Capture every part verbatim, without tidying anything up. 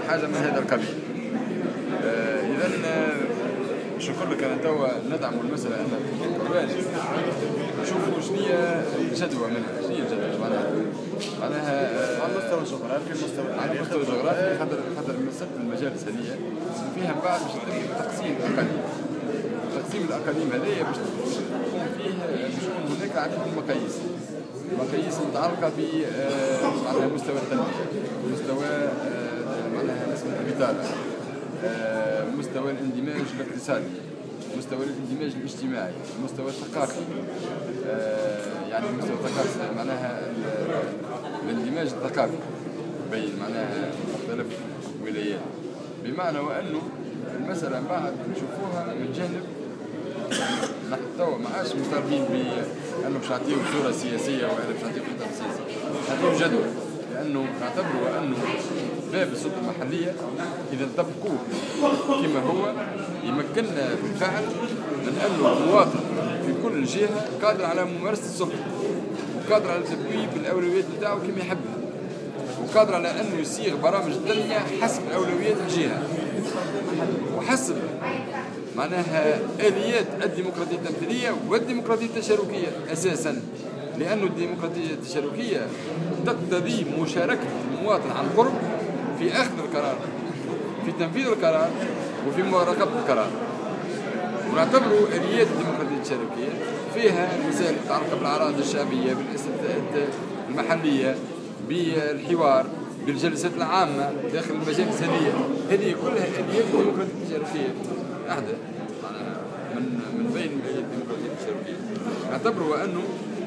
حاجه من هذا القبيل. آه اذا باش نقول لك انا توا ندعم المساله ان القربان نشوفوا شنو هي الجدوى منها، شنو هي الجدوى معناها معناها على المستوى الجغرافي، المستوى على المستوى الجغرافي، خاطر خاطر مساله المجالس هذه فيها من بعد باش يتم تقسيم الاقاليم. تقسيم الاقاليم هذايا باش تكون فيه باش تكون هناك عديد من المقاييس. مقاييس متعلقه ب معناها مستوى التنميه، مستوى معناها نسبه البطاله، مستوى الاندماج الاقتصادي، مستوى الاندماج الاجتماعي، المستوى الثقافي، يعني المستوى الثقافي معناها الاندماج الثقافي بين معناها مختلف الولايات، بمعنى وانه المساله من بعد نشوفوها من جانب نحن توا ما عادش مطالبين بانه باش نعطيو صوره سياسيه ولا باش نعطيو خطه سياسيه، نعطيو جدول، لانه نعتبروا انه باب السلطه المحليه اذا طبقوه كما هو يمكننا بالفعل من انه المواطن في كل جهه قادر على ممارسه السلطه، وقادر على تبويب الاولويات نتاعو كما يحبها، وقادر على انه يصيغ برامج تنميه حسب اولويات الجهه وحسب معناها اليات الديمقراطيه التمثيليه والديمقراطيه التشاركيه اساسا، لأن الديمقراطيه التشاركيه تقتضي مشاركه المواطن عن قرب في اخذ القرار، في تنفيذ القرار، وفي مراقبه القرار. ونعتبروا اليات الديمقراطيه التشاركيه فيها مسائل متعلقه بالاعراض الشعبيه، بالاستفتاءات المحليه، بالحوار، بالجلسات العامه داخل المجالس هذه، هذه كلها اليات الديمقراطيه التشاركيه احدى من من بين الاليات الديمقراطيه التشاركيه. نعتبروا انه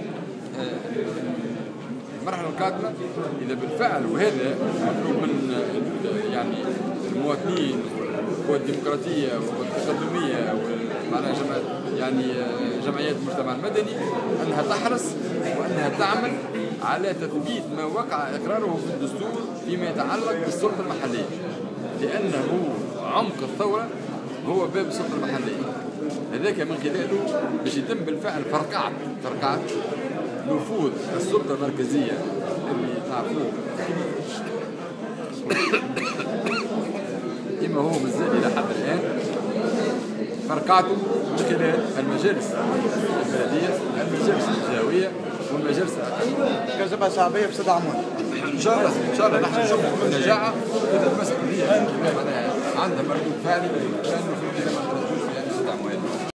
المرحله القادمه اذا بالفعل، وهذا مطلوب من يعني المواطنين والديمقراطيه والتقدميه ومعناها يعني جمعيات المجتمع المدني، انها تحرص وانها تعمل على تثبيت ما وقع اقراره في الدستور فيما يتعلق بالسلطه المحليه، لانه عمق الثوره هو باب السلطه المحليه. هذاك من خلاله باش يتم بالفعل فرقعه فرقعه نفوذ السلطه المركزيه اللي تعرفوه كما هو مازال الى حد الان، فرقعته من خلال المجالس البلديه، المجالس الجهويه والمجالس الاقليميه. كجبهه شعبيه باش تدعمونا ان شاء الله. ان شاء الله نحن نشوفوا نجاعه اذا المساله هي معناها عندها مردود فعلي، لانه في